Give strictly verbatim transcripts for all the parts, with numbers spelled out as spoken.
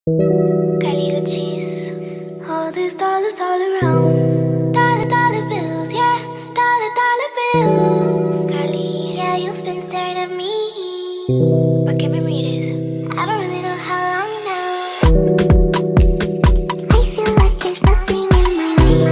Caliuchis. All these dollars all around. Dollar, dollar bills, yeah. Dollar, dollar bills. Cali. Yeah, you've been staring at me. ¿Pa' qué me mires? I don't really know how long now. I feel like there's nothing in my way.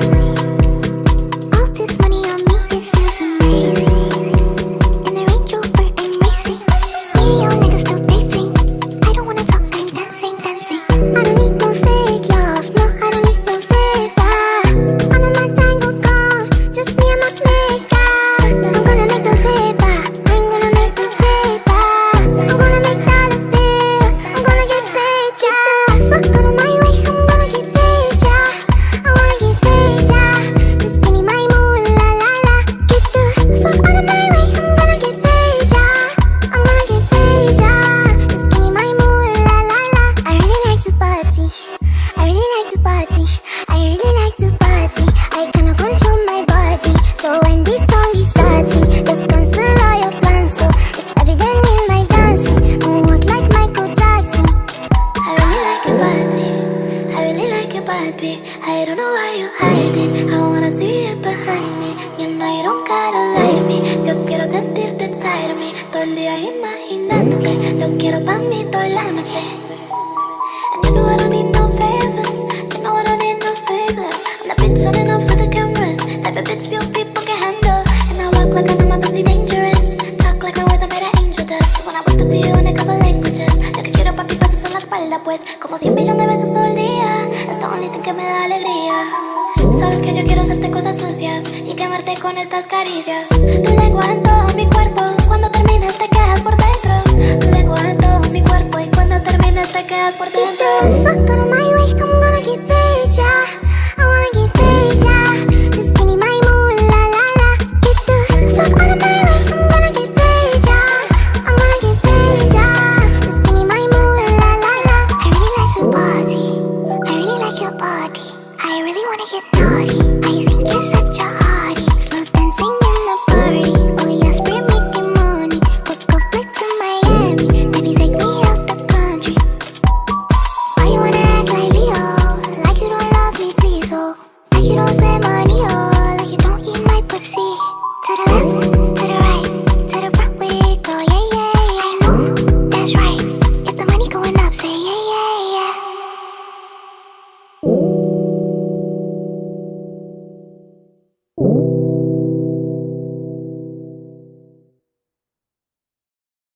All this money on me, it feels amazing. In the Range Rover, I'm racing. Me and your niggas still dating. I don't wanna talk, I'm dancing, dancing. I don't need no fake love, no, I don't need no favor. All of my tango gone, just me and my maker. I'm gonna make the paper, I'm gonna make the paper. I'm gonna make dollar bills, I'm gonna get paid, yeah. Fuck out of my way, I'm gonna get paid, yeah. I wanna get paid, yeah. Just give me my moolah, la la. Get the fuck out of my way, I'm gonna get paid, yeah. I'm gonna get paid, yeah. Just give me my moolah, la la. I really like to party, I really like to party, I really like to party. I cannot control my body, so when this song is starting, just cancel all your plans. So it's evident in my dancing, moonwalk like Michael Jackson. I really like your body. I really like your body. I don't know why you hide it. I wanna see it behind me. You know you don't gotta lie to me. Yo quiero sentirte inside of me. Todo el día imaginándote. Lo quiero pa' mí toda la noche. And you know I don't need no favors. You know I don't need no favors. I'm the bitch on and off for the cameras. Type of bitch few people can handle. And I walk like I know my pussy dangerous. Talk like my words are made of angel dust. When I whisper to you in a couple languages. Lo que quiero pa' mis besos en la espalda, pues como cien millones de besos todo el día. Es the only thing que me da alegría. Sabes que yo quiero hacerte cosas sucias y quemarte con estas caricias. Tu lengua en todo mi cuerpo. Cuando terminas te quedas por dentro. Tu lengua en todo mi cuerpo y cuando terminas te quedas por Get dentro. the fuck out of my way, I'm gonna get paid, yeah.